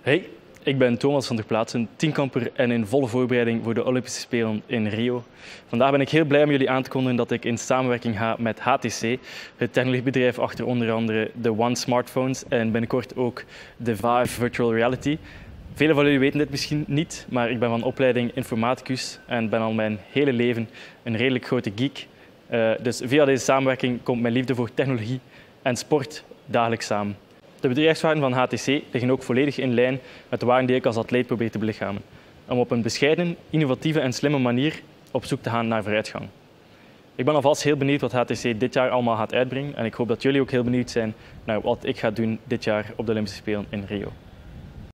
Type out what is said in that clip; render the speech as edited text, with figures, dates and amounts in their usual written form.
Hey, ik ben Thomas van der Plaatsen, tienkamper en in volle voorbereiding voor de Olympische Spelen in Rio. Vandaag ben ik heel blij om jullie aan te kondigen dat ik in samenwerking ga met HTC, het technologiebedrijf achter onder andere de One smartphones en binnenkort ook de Vive Virtual Reality. Velen van jullie weten dit misschien niet, maar ik ben van opleiding informaticus en ben al mijn hele leven een redelijk grote geek. Dus via deze samenwerking komt mijn liefde voor technologie en sport dagelijks samen. De bedrijfswaarden van HTC liggen ook volledig in lijn met de waarden die ik als atleet probeer te belichamen. Om op een bescheiden, innovatieve en slimme manier op zoek te gaan naar vooruitgang. Ik ben alvast heel benieuwd wat HTC dit jaar allemaal gaat uitbrengen en ik hoop dat jullie ook heel benieuwd zijn naar wat ik ga doen dit jaar op de Olympische Spelen in Rio.